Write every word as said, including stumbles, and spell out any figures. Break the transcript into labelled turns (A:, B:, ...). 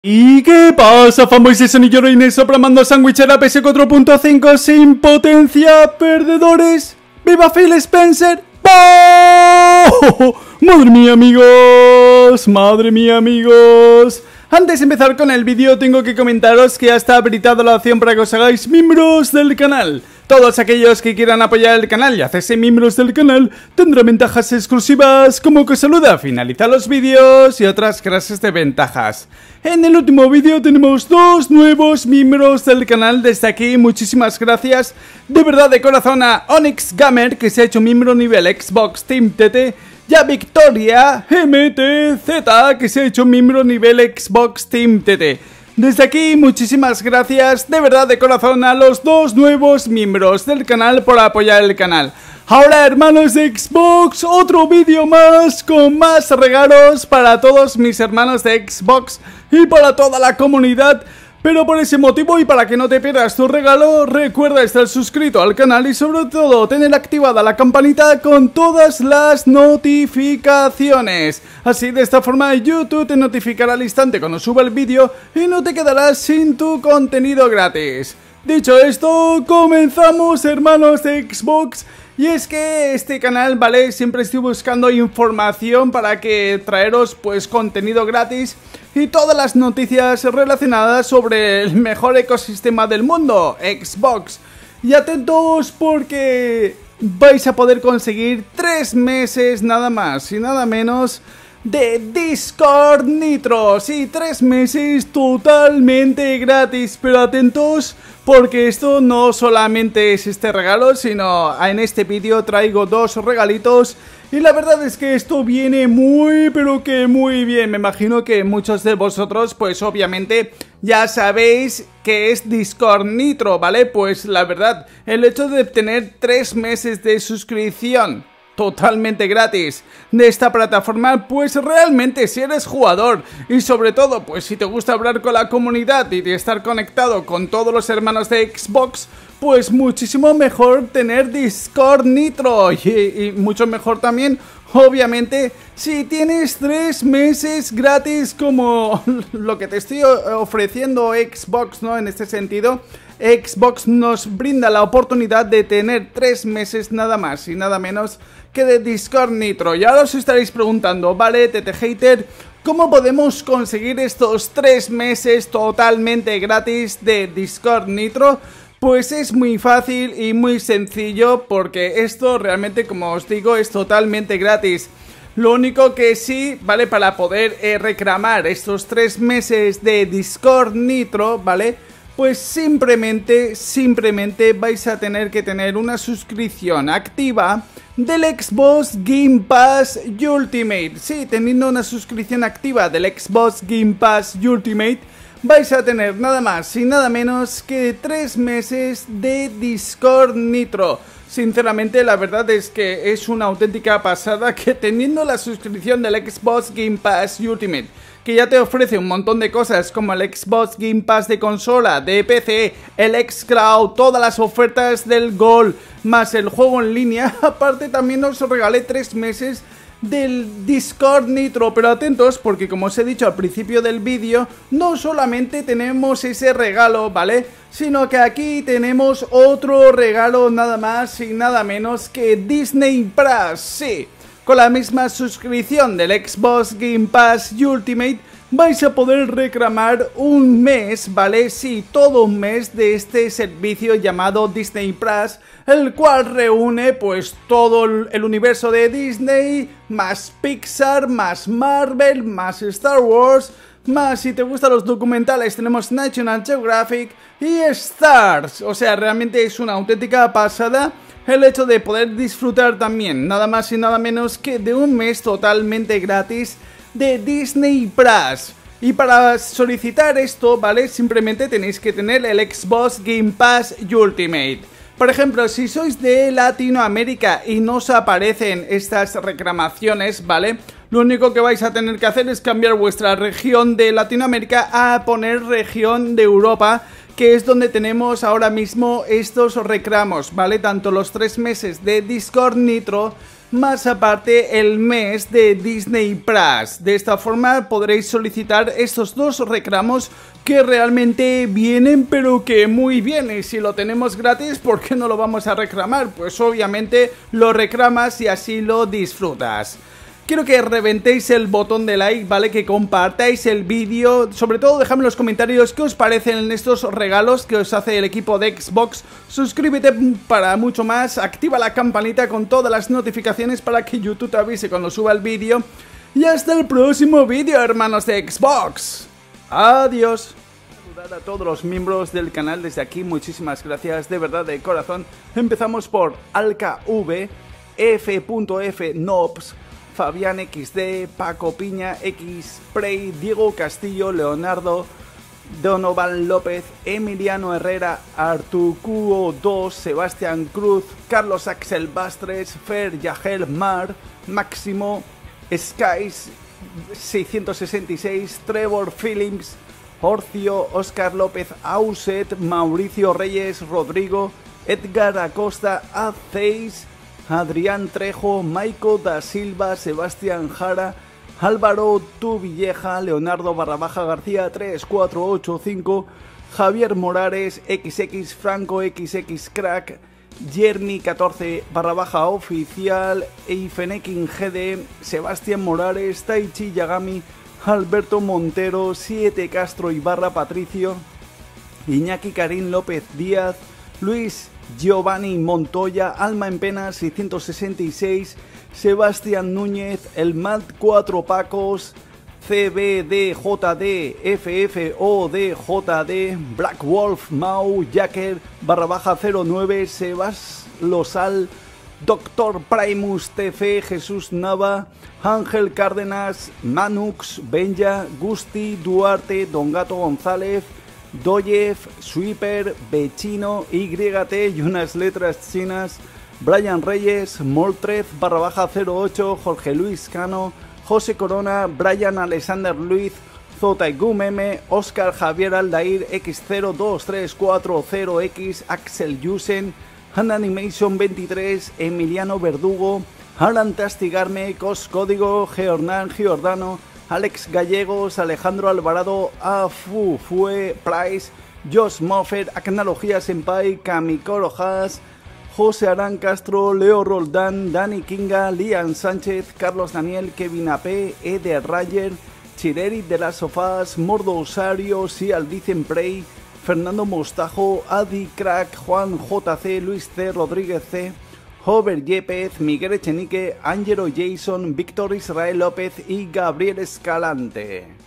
A: ¿Y qué pasa, fanboys? Es Sonillo Reines programando sándwich en la P S cuatro punto cinco sin potencia, perdedores. ¡Viva Phil Spencer! ¡Oh! ¡Madre mía, amigos! ¡Madre mía, amigos! Antes de empezar con el vídeo tengo que comentaros que ya está habilitada la opción para que os hagáis miembros del canal. Todos aquellos que quieran apoyar el canal y hacerse miembros del canal tendrán ventajas exclusivas como que saluda, finalizar los vídeos y otras clases de ventajas. En el último vídeo tenemos dos nuevos miembros del canal. Desde aquí muchísimas gracias de verdad de corazón a Onyx Gamer, que se ha hecho miembro nivel Xbox Team T T, y a Victoria M T Z, que se ha hecho miembro nivel Xbox Team T T. Desde aquí muchísimas gracias de verdad de corazón a los dos nuevos miembros del canal por apoyar el canal. Ahora, hermanos de Xbox, otro vídeo más con más regalos para todos mis hermanos de Xbox y para toda la comunidad. Pero por ese motivo y para que no te pierdas tu regalo, recuerda estar suscrito al canal y sobre todo tener activada la campanita con todas las notificaciones. Así, de esta forma YouTube te notificará al instante cuando suba el vídeo y no te quedarás sin tu contenido gratis. Dicho esto, comenzamos, hermanos de Xbox. Y es que este canal, vale, siempre estoy buscando información para que traeros pues contenido gratis y todas las noticias relacionadas sobre el mejor ecosistema del mundo, Xbox. Y atentos porque vais a poder conseguir tres meses nada más y nada menos de Discord Nitro. Sí, tres meses totalmente gratis, pero atentos porque esto no solamente es este regalo, sino en este vídeo traigo dos regalitos. Y la verdad es que esto viene muy, pero que muy bien. Me imagino que muchos de vosotros, pues obviamente ya sabéis que es Discord Nitro, ¿vale? Pues la verdad, el hecho de tener tres meses de suscripción totalmente gratis de esta plataforma, pues realmente si eres jugador y sobre todo pues si te gusta hablar con la comunidad y de estar conectado con todos los hermanos de Xbox, pues muchísimo mejor tener Discord Nitro y, y mucho mejor también obviamente si tienes tres meses gratis como lo que te estoy ofreciendo Xbox, ¿no? En este sentido, Xbox nos brinda la oportunidad de tener tres meses nada más y nada menos que de Discord Nitro. Y ahora os estaréis preguntando, vale, Tete Hater, ¿cómo podemos conseguir estos tres meses totalmente gratis de Discord Nitro? Pues es muy fácil y muy sencillo porque esto realmente, como os digo, es totalmente gratis. Lo único que sí, ¿vale? Para poder eh, reclamar estos tres meses de Discord Nitro, ¿vale? Pues simplemente, simplemente vais a tener que tener una suscripción activa del Xbox Game Pass Ultimate. Sí, teniendo una suscripción activa del Xbox Game Pass Ultimate, vais a tener nada más y nada menos que tres meses de Discord Nitro. Sinceramente, la verdad es que es una auténtica pasada que teniendo la suscripción del Xbox Game Pass Ultimate, que ya te ofrece un montón de cosas como el Xbox Game Pass de consola, de P C, el xCloud, todas las ofertas del Gold, más el juego en línea, aparte también os regalé tres meses del Discord Nitro. Pero atentos porque, como os he dicho al principio del vídeo, no solamente tenemos ese regalo, ¿vale? Sino que aquí tenemos otro regalo nada más y nada menos que Disney Plus. Sí, con la misma suscripción del Xbox Game Pass Ultimate vais a poder reclamar un mes, ¿vale? Sí, todo un mes de este servicio llamado Disney Plus, el cual reúne pues todo el universo de Disney, más Pixar, más Marvel, más Star Wars, más si te gustan los documentales tenemos National Geographic y Stars. O sea, realmente es una auténtica pasada el hecho de poder disfrutar también nada más y nada menos que de un mes totalmente gratis de Disney Plus. Y para solicitar esto, ¿vale? Simplemente tenéis que tener el Xbox Game Pass Ultimate. Por ejemplo, si sois de Latinoamérica y no os aparecen estas reclamaciones, ¿vale? Lo único que vais a tener que hacer es cambiar vuestra región de Latinoamérica a poner región de Europa, que es donde tenemos ahora mismo estos reclamos, ¿vale? Tanto los tres meses de Discord Nitro más aparte el mes de Disney Plus. De esta forma podréis solicitar estos dos reclamos que realmente vienen, pero que muy bien. Y si lo tenemos gratis, ¿por qué no lo vamos a reclamar? Pues obviamente lo reclamas y así lo disfrutas. Quiero que reventéis el botón de like, ¿vale? Que compartáis el vídeo. Sobre todo dejadme en los comentarios qué os parecen estos regalos que os hace el equipo de Xbox. Suscríbete para mucho más. Activa la campanita con todas las notificaciones para que YouTube te avise cuando suba el vídeo. Y hasta el próximo vídeo, hermanos de Xbox. Adiós. Saludar a todos los miembros del canal desde aquí. Muchísimas gracias, de verdad, de corazón. Empezamos por Alka V, F F Nobs, Fabián equis de, Paco Piña, X Prey, Diego Castillo, Leonardo, Donovan López, Emiliano Herrera, Artucuo dos, Sebastián Cruz, Carlos Axel Bastres, Fer Yagel Mar, Máximo, Skies seiscientos sesenta y seis, Trevor Phillips, Orcio, Oscar López Auset, Mauricio Reyes, Rodrigo, Edgar Acosta, Aceis, Adrián Trejo, Maico da Silva, Sebastián Jara, Álvaro Tuvilleja, Leonardo barra baja García tres cuatro ocho cinco, Javier Morales, equis equis Franco, equis equis Crack, Jeremy catorce barra baja oficial, Eifenekin G D, Sebastián Morales, Taichi Yagami, Alberto Montero, siete Castro Ibarra Patricio, Iñaki Karim López Díaz, Luis Giovanni Montoya, Alma en Pena seiscientos sesenta y seis, Sebastián Núñez, El Mat cuatro Pacos, C B D J D, F F O D J D, Black Wolf, Mau, Jacker, barra baja cero nueve, Sebas Losal, Doctor Primus T F, Jesús Nava, Ángel Cárdenas, Manux, Benja, Gusti, Duarte, Don Gato González, Doyev, Sweeper, Bechino, Y T y unas letras chinas, Brian Reyes, Moltrez, barra baja cero ocho, Jorge Luis Cano, José Corona, Brian Alexander Luis, Zotaigum M, Oscar Javier Aldair, X cero dos tres cuatro cero X, Axel Yusen, Han Animation veintitrés, Emiliano Verdugo, Alan Tastigarme, Cos Código, Geornán Giordano, Alex Gallegos, Alejandro Alvarado, Afu Fue, Price, Josh Moffett, Acnología Senpai, Kamikoro Haas, José Arán Castro, Leo Roldán, Dani Kinga, Lian Sánchez, Carlos Daniel, Kevin A P, Eder Rayer, Chireri de las Sofás, Mordo Osario, Sial Dicen Prey, Fernando Mostajo, Adi Crack, Juan J C, Luis C, Rodríguez C, Hover Yepez, Miguel Echenique, Ángelo Jason, Víctor Israel López y Gabriel Escalante.